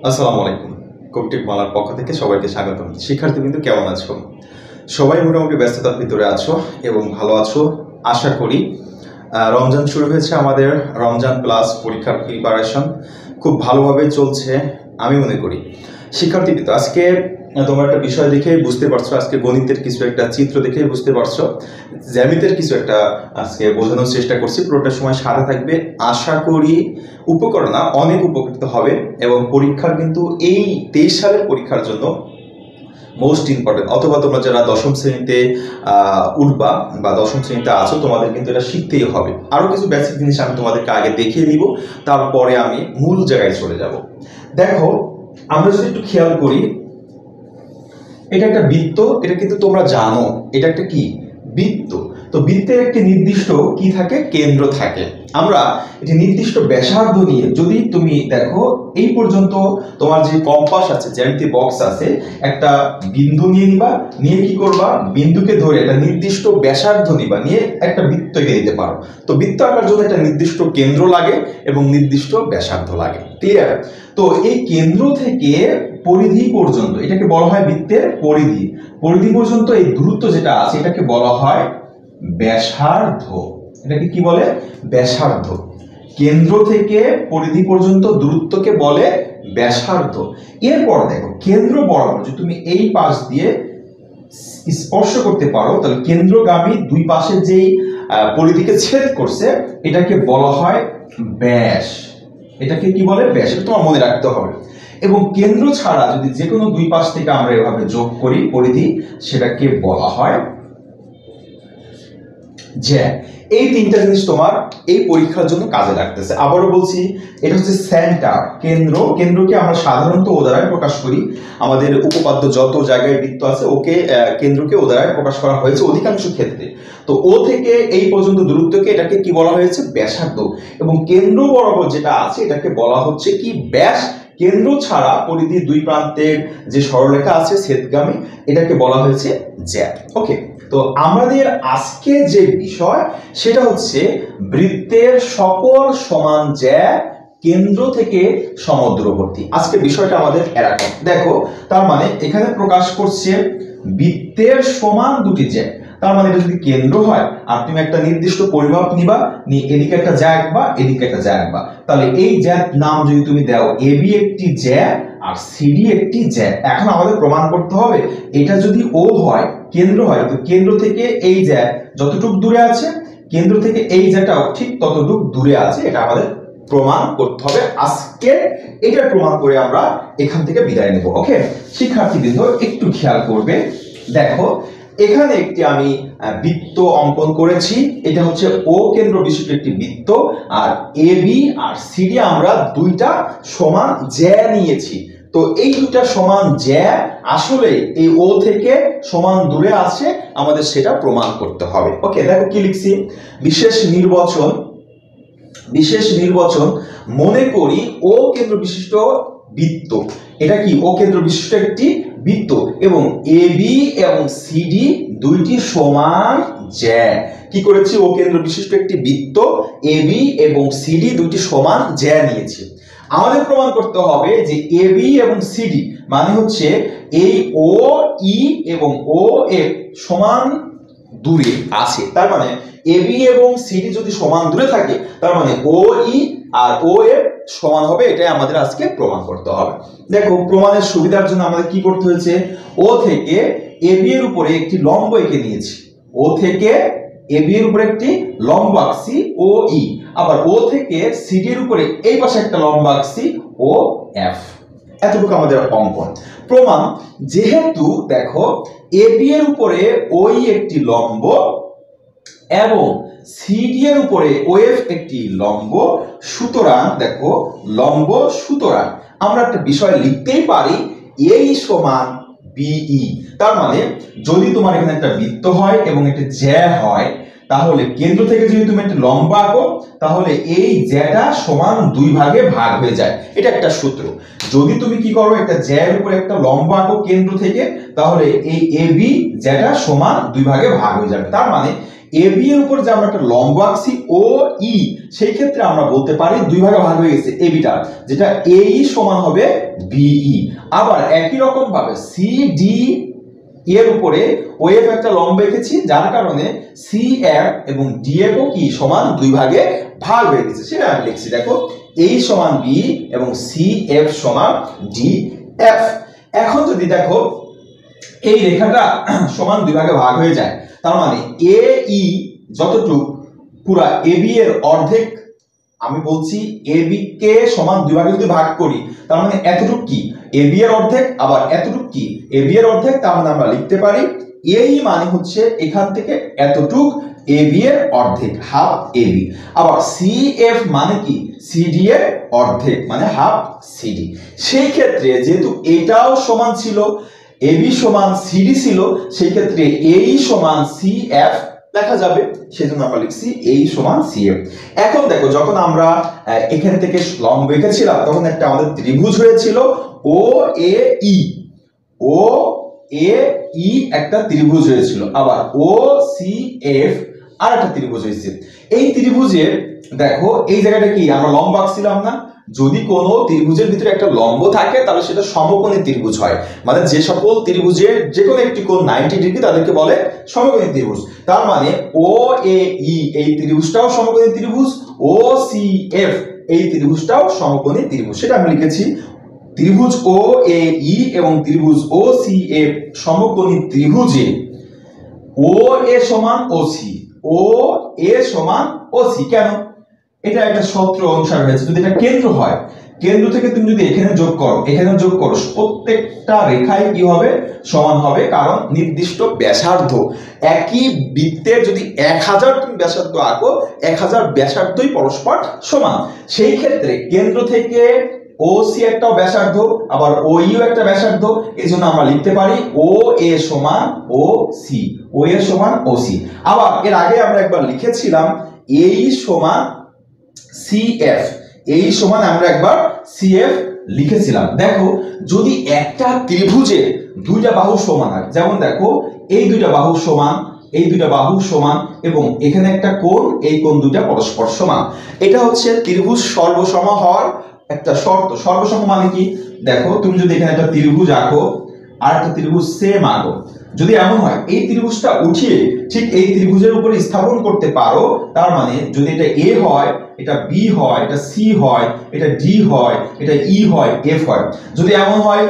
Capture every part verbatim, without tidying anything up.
আসসালামু আলাইকুম। কবিটিক মালার পক্ষ থেকে সবাইকে স্বাগতম। শিক্ষার্থীবৃন্দ কেমন আছো? সবাই মোটামুটি ব্যস্ততার ভিতরে আছো এবং ভালো আছো আশা করি। রমজান শুরু হয়েছে, আমাদের রমজান প্লাস পরীক্ষার প্রিপারেশন খুব ভালোভাবে চলছে আমি মনে করি। শিক্ষার্থীবৃন্দ, আজকে তোমরা একটা বিষয় দেখে বুঝতে পারছো, আজকে গণিতের কিছু একটা চিত্র দেখে বুঝতে পারছো, জ্যামিতির কিছু একটা আজকে বোঝানোর চেষ্টা করছি। পুরোটা সময় সাথে থাকবে, আশা করি উপকরণ না অনেক উপকৃত হবে এবং পরীক্ষার কিন্তু এই তেইশ সালের পরীক্ষার জন্য মোস্ট ইম্পর্টেন্ট। অথবা তোমরা যারা দশম শ্রেণীতে উঠবা বা দশম শ্রেণীতে আছো, তোমাদের কিন্তু এটা শিখতেই হবে। আরও কিছু বেসিক জিনিস আমি তোমাদেরকে আগে দেখিয়ে দিব, তারপরে আমি মূল জায়গায় চলে যাব। দেখো, আমরা যদি একটু খেয়াল করি, এটা একটা বৃত্ত, এটা কিন্তু তোমরা জানো এটা একটা কি বৃত্ত। তো বৃত্তের একটি নির্দিষ্ট কি থাকে, কেন্দ্র থাকে। আমরা একটি নির্দিষ্ট ব্যাসার্ধ নিয়ে, যদি তুমি দেখো এই পর্যন্ত তোমার যে কম্পাস আছে, জ্যামিতি বক্স আছে, একটা বিন্দু নিয়ে নিবা, নিয়ে কি করবা, বিন্দুকে ধরে একটা নির্দিষ্ট ব্যাসার্ধ নিবা, নিয়ে একটা বৃত্ত এঁকে দিতে পারো। তো বৃত্ত আঁকার জন্য একটা নির্দিষ্ট কেন্দ্র লাগে এবং নির্দিষ্ট ব্যাসার্ধ লাগে। ক্লিয়ার? তো এই কেন্দ্র থেকে পরিধি পর্যন্ত এটাকে বলা হয় বৃত্তের পরিধি। পরিধি পর্যন্ত এই দূরত্ব যেটা আছে এটাকে বলা হয় ব্যাসার্ধ। এটাকে কি বলে? ব্যাসার্ধ। কেন্দ্র থেকে পরিধি পর্যন্ত দূরত্বকে বলে ব্যাসার্ধ। এরপর দেখো, কেন্দ্র বরাবর যদি তুমি এই পাশ দিয়ে স্পর্শ করতে পারো, তাহলে কেন্দ্রগামী দুই পাশের যেই পরিধিকে ছেদ করছে এটাকে বলা হয় ব্যাস। এটাকে কি বলে? ব্যাস। এটা তোমার মনে রাখতে হবে। এবং কেন্দ্র ছাড়া যদি যে কোনো দুই পাশ থেকে আমরা এভাবে যোগ করি পরিধি, সেটাকে বলা হয় জ্যা। এই তিনটা জিনিস তোমার এই পরীক্ষার জন্য কাজে লাগতেছে। আবারও বলছি, এটা হচ্ছে সেন্টার, কেন্দ্র। কেন্দ্রকে আমরা সাধারণত ও দ্বারাই প্রকাশ করি। আমাদের উপপাদ্য যত জায়গায় বৃত্ত আছে, ওকে কেন্দ্রকে ও দ্বারাই প্রকাশ করা হয়েছে অধিকাংশ ক্ষেত্রে। তো ও থেকে এই পর্যন্ত দূরত্বকে এটাকে কি বলা হয়েছে? ব্যাসার্ধ। এবং কেন্দ্র বরাবর যেটা আছে এটাকে বলা হচ্ছে কি? ব্যাস। কেন্দ্র ছাড়া পরিধির দুই প্রান্তের যে সরলরেখা আছে ছেদগামী, এটাকে বলা হয়েছে জ্যা। ওকে, তো আমাদের আজকে যে বিষয় সেটা হচ্ছে বৃত্তের সকল সমান জ্যা কেন্দ্র থেকে সমদূরবর্তী। আজকে বিষয়টা আমাদের এরকম। দেখো, তার মানে এখানে প্রকাশ করছে বৃত্তের সমান দুটি জ্যা। তার মানে এটা যদি কেন্দ্র হয় আর তুমি একটা নির্দিষ্ট পরিমাপ নিবা, নিয়ে এদিকে একটা জ্যা আঁকবা, এদিকে একটা জ্যা আঁকবা, তাহলে এই জ্যার নাম যদি তুমি দাও এ বি একটি জ্যা আর সিডি একটি জ্যা। এখন আমাদের প্রমাণ করতে হবে এটা যদি ও হয়, কেন্দ্র হয়, তো কেন্দ্র থেকে এই জ্যা যতটুকু দূরে আছে, কেন্দ্র থেকে এই জ্যাটাও ঠিক ততটুকু দূরে আছে। এটা আমাদের প্রমাণ করতে হবে। আজকে এটা প্রমাণ করে আমরা এখান থেকে বিদায় নেব। ওকে শিক্ষার্থীবৃন্দ, একটু খেয়াল করবে। দেখো, এখানে একটি আমি বৃত্ত অঙ্কন করেছি। এটা হচ্ছে ও কেন্দ্র বিশিষ্ট একটি বৃত্ত, আর এ বি আর সিডি আমরা দুইটা সমান জ্যা নিয়েছি। তো এই দুইটা সমান জ্যা আসলে এই ও থেকে সমান দূরে আছে, আমাদের সেটা প্রমাণ করতে হবে। ওকে, দেখো কি লিখছি, বিশেষ নির্বাচন বিশেষ নির্বাচন মনে করি ও কেন্দ্র বিশিষ্ট বৃত্ত। এটা কি? ও কেন্দ্র বিশিষ্ট একটি বৃত্ত এবং এ বি এবং সিডি দুইটি সমান জ্যা। কি করেছি? ও কেন্দ্র বিশিষ্ট একটি বৃত্ত, এ বি এবং সিডি দুইটি সমান জ্যা নিয়েছি। আমাদের প্রমাণ করতে হবে যে এ বি এবং সিডি মানে হচ্ছে এই ও ই এবং ও এফ সমান দূরে আছে। তার মানে এ বি এবং সিডি যদি সমান দূরে থাকে, তার মানে ও ই আর ও এফ সমান হবে। এটাই আমাদের আজকে প্রমাণ করতে হবে। দেখো, প্রমাণের সুবিধার জন্য আমাদের কি করতে হয়েছে, ও থেকে এ বি এর উপরে একটি লম্ব এঁকে নিয়েছি। ও থেকে এ বি এর উপরে একটি লম্ব আঁকছি ও ই, আবার ও থেকে সিডি এর উপরে এই পাশে একটা লম্ব আঁকছি ও এফ। এতটুকু আমাদের অঙ্কন। প্রমাণ, যেহেতু দেখো এ বি এর উপরে ওই একটি লম্ব এবং সিডি এর উপরে ওএফ একটি লম্ব, সুতরাং দেখো লম্ব, সুতরাং আমরা একটা বিষয় লিখতেই পারি এই সমান বিই। তার মানে যদি তোমার এখানে একটা বৃত্ত হয় এবং একটা জ্যা হয়, তাহলে কেন্দ্র থেকে যদি তুমি একটা লম্ব আঁকো তাহলে এই জ্যাটা সমান দুই ভাগে ভাগ হয়ে যায়, এটা একটা সূত্র। যদি তুমি কি করো, একটা জ্যার উপর একটা লম্ব আঁকো কেন্দ্র থেকে, তাহলে এই এবি জ্যাটা সমান দুই ভাগে ভাগ হয়ে যাবে। তার মানে এবি এর উপর যে আমরা একটা লম্ব আঁকছি ও ই, সেই ক্ষেত্রে আমরা বলতে পারি দুই ভাগে ভাগ হয়ে গেছে এবিটা, যেটা এই সমান হবে বিই। আবার একই রকম ভাবে সি ডি এর উপরে ওএফ একটা লম্ব এঁকেছি, যার কারণে সি এফ এবং ডি এফ ও কি সমান দুই ভাগে ভাগ হয়ে গেছে, সেটা আমি লিখছি। দেখো এই সমান বি এবং সি এফ সমান ডি এফ। এখন যদি দেখো এই রেখাটা সমান দুই ভাগে ভাগ হয়ে যায়, তার মানে এ ই যতটুক পুরা এবি এর অর্ধেক, আমি বলছি এবি কে সমান দুই ভাগে যদি ভাগ করি তার মানে এতটুক কি এবি এর অর্ধেক, আবার এতটুক কি এবি এর অর্ধেক। তার মানে আমরা লিখতে পারি এই মানে হচ্ছে এখান থেকে এতটুক এবি এর অর্ধেক, হাফ এবি। আবার সি এফ মানে কি সিডি এর অর্ধেক, মানে হাফ সিডি। সেই ক্ষেত্রে যেহেতু এটাও সমান ছিল, এবি সমান সিডি ছিল, সেই ক্ষেত্রে এই সমান সি এফ লেখা যাবে, সেজন্য আমরা লিখছি এই সমান সিএফ। এখন দেখো যখন আমরা এখান থেকে লম্ব এঁকেছিলাম তখন একটা আমাদের ত্রিভুজ হয়েছিল ও এ ই, ও এ ই একটা ত্রিভুজ হয়েছিল, আবার ও সি এফ আর একটা ত্রিভুজ হয়েছে। এই ত্রিভুজের দেখো এই জায়গাটা কি আমরা লম্ব আঁকছিলাম না, যদি কোনো ত্রিভুজের ভিতরে একটা লম্ব থাকে তাহলে সেটা সমকোণী ত্রিভুজ হয়, মানে যে সকল ত্রিভুজের যে কোনো একটি কোণ নব্বই ডিগ্রি তাদেরকে বলে সমকোণী ত্রিভুজ। তার মানে ও এ ই এই ত্রিভুজটাও সমকোণী ত্রিভুজ, ও সি এফ এই ত্রিভুজটাও সমকোণী ত্রিভুজ, সেটা আমি লিখেছি। ত্রিভুজ ও এ ই এবং ত্রিভুজ ও সি এফ সমকোণী ত্রিভুজে ও এ সমান ও সি, ও এ সমান ও সি। কেন? এটা একটা সূত্র অনুসারে হয়েছে। যদি এটা কেন্দ্র হয়, কেন্দ্র থেকে তুমি যদি এখানে যোগ করো, এখানে যোগ করো, প্রত্যেকটা রেখায় কি হবে সমান হবে, কারণ নির্দিষ্ট ব্যাসার্ধ। একই বৃত্তের যদি এক হাজার তুমি ব্যাসার্ধ আঁকো, এক হাজার ব্যাসার্ধই পরস্পর সমান। সেই ক্ষেত্রে কেন্দ্র থেকে ও সি একটাও ব্যাসার্ধ, আবার ও ইও একটা ব্যাসার্ধ, এই জন্য আমরা লিখতে পারি ও এ সমান ও সি, ও এ সমান ও সি। আবার এর আগে আমরা একবার লিখেছিলাম এই সমান সি এফ, এই সমান আমরা একবার সি এফ লিখেছিলাম। দেখো যদি একটা ত্রিভুজের দুইটা বাহু সমান হয়, যেমন দেখো এই দুইটা বাহু সমান, এই দুইটা বাহু সমান এবং এখানে একটা কোণ, এই কোণ দুইটা পরস্পর সমান, এটা হচ্ছে ত্রিভুজ সর্বসম হওয়ার একটা শর্ত। সর্বসম মানে কি? দেখো তুমি যদি এখানে একটা ত্রিভুজ আঁকো আর একটা ত্রিভুজ সেম আঁকো, যদি এমন হয় এই ত্রিভুজটা উঠিয়ে ঠিক এই ত্রিভুজের উপরে স্থাপন করতে পারো, তার মানে যদি এটা এ হয়, এটা বি হয়, এটা সি হয়, এটা ডি হয়, এটা ই হয়, এফ হয়। যদি এমন হয়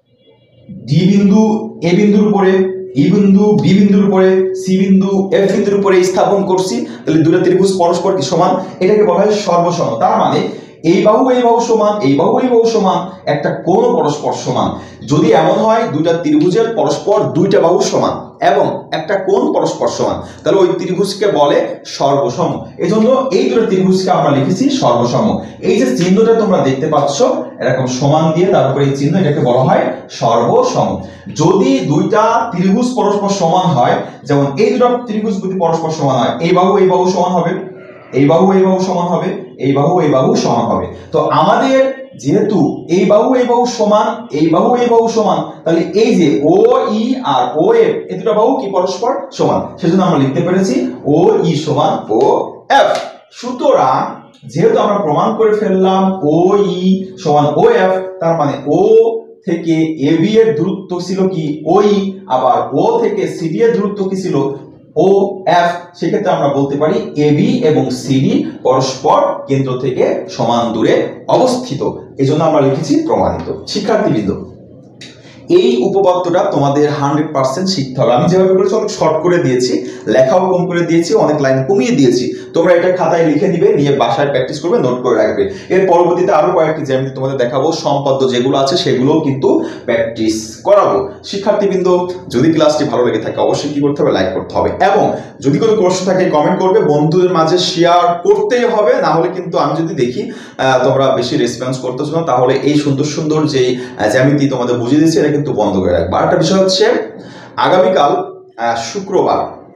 ডি বিন্দু এ বিন্দুর উপরে, ই বিন্দু বি বিন্দুর উপরে, সি বিন্দু এফ বিন্দুর উপরে স্থাপন করছি, তাহলে দুটো ত্রিভুজ পরস্পর কি সমান, এটাকে বলা হয় সর্বসম। তার মানে এই বাহু এই বাহু সমান, এই বাহু এই বাহু সমান, একটা কোণ পরস্পর সমান। যদি এমন হয় দুইটা ত্রিভুজের পরস্পর দুইটা বাহু সমান এবং একটা কোণ পরস্পর সমান, তাহলে ওই ত্রিভুজকে বলে সর্বসম। এজন্য এই দুটো ত্রিভুজকে আমরা লিখেছি সর্বসম। এই যে চিহ্নটা তোমরা দেখতে পাচ্ছ এরকম সমান দিয়ে তারপরে এই চিহ্ন, এটাকে বলা হয় সর্বসম। যদি দুইটা ত্রিভুজ পরস্পর সমান হয়, যেমন এই দুটো ত্রিভুজ যদি পরস্পর সমান হয়, এই বাহু এই বাহু সমান হবে, এই বাহু এই বাহু সমান হবে, এই বাহু এই বাহু সমান হবে। তো আমাদের যেহেতু এই বাহু এই বাহু সমান, এই বাহু এই বাহু সমান, তাহলে এই যে ও ই আর ও এফ এই দুটো বাহু কি পরস্পর সমান, সেজন্য আমরা লিখতে পেরেছি ও ই সমান ও এফ। সুতরাং যেহেতু আমরা প্রমাণ করে ফেললাম ও ই সমান ও এফ, তার মানে ও থেকে এ বি এর দূরত্ব ছিল কি ও ই, আবার ও থেকে সিডি এর দূরত্ব কি ছিল ও এফ। সেক্ষেত্রে আমরা বলতে পারি এবি এবং সিডি পরস্পর কেন্দ্র থেকে সমান দূরে অবস্থিত, এজন্য আমরা লিখেছি প্রমাণিত। শিক্ষার্থীবৃন্দ, এই উপপাদ্যটা তোমাদের হান্ড্রেড পার্সেন্ট শিখতে হবে। আমি যেভাবে করেছি অনেক শর্ট করে দিয়েছি, লেখাও কম করে দিয়েছি, অনেক লাইন কমিয়ে দিয়েছি। তোমরা এটা খাতায় লিখে নিবে, নিয়ে বাসায় প্র্যাকটিস করবে, নোট করে রাখবে। এর পরবর্তীতে আরো কয়েকটি জ্যামিতি তোমাদের দেখাবো, সম্পাদ্য যেগুলো আছে সেগুলোও কিন্তু প্র্যাকটিস করাবো। শিক্ষার্থীবৃন্দ, যদি ক্লাসটি ভালো লেগে থাকে অবশ্যই কি করতে হবে, লাইক করতে হবে, এবং যদি কোনো প্রশ্ন থাকে কমেন্ট করবে, বন্ধুদের মাঝে শেয়ার করতেই হবে। না হলে কিন্তু আমি যদি দেখি তোমরা বেশি রেসপন্স করতেছো না, তাহলে এই সুন্দর সুন্দর যে জ্যামিতি তোমাদের বুঝিয়ে দিচ্ছি এটা কিন্তু বন্ধ করে রাখবো। আর একটা বিষয় হচ্ছে আগামীকাল শুক্রবার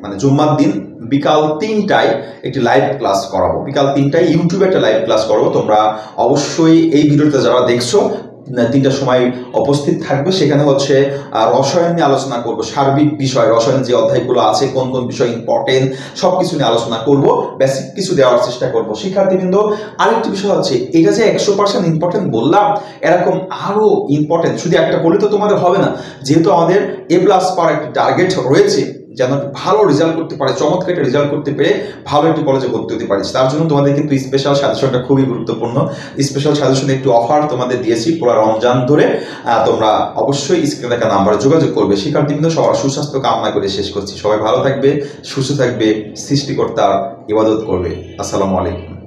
মানে জুম্মার দিন বিকাল তিনটায় একটি লাইভ ক্লাস করাবো। বিকাল তিনটায় ইউটিউবে একটা লাইভ ক্লাস করাবো। তোমরা অবশ্যই এই ভিডিওতে যারা দেখছো তিনটার সময় উপস্থিত থাকবে। সেখানে হচ্ছে রসায়ন নিয়ে আলোচনা করবো, সার্বিক বিষয়, রসায়ন যে অধ্যায়গুলো আছে কোন কোন বিষয় ইম্পর্টেন্ট সব কিছু নিয়ে আলোচনা করব, বেসিক কিছু দেওয়ার চেষ্টা করবো। শিক্ষার্থীবৃন্দ, আরেকটি বিষয় হচ্ছে এটা যে একশো পার্সেন্ট ইম্পর্টেন্ট বললাম, এরকম আরো ইম্পর্টেন্ট শুধু একটা বলে তো তোমাদের হবে না। যেহেতু আমাদের এ প্লাস পাওয়ার একটি টার্গেট রয়েছে, যেন ভালো রেজাল্ট করতে পারে, চমৎকার একটা রেজাল্ট করতে পেরে ভালো একটি কলেজে ভর্তি হতে পারিস, তার জন্য তোমাদের কিন্তু স্পেশাল সাজেশনটা খুবই গুরুত্বপূর্ণ। স্পেশাল সাজেশনে একটু অফার তোমাদের দিয়েছি পুরো রমজান ধরে। তোমরা অবশ্যই স্ক্রিনে দেখা নাম্বারে যোগাযোগ করবে। শিক্ষার্থীবৃন্দ, সবার সুস্বাস্থ্য কামনা করে শেষ করছি। সবাই ভালো থাকবে, সুস্থ থাকবে, সৃষ্টিকর্তার ইবাদত করবে। আসসালামু আলাইকুম।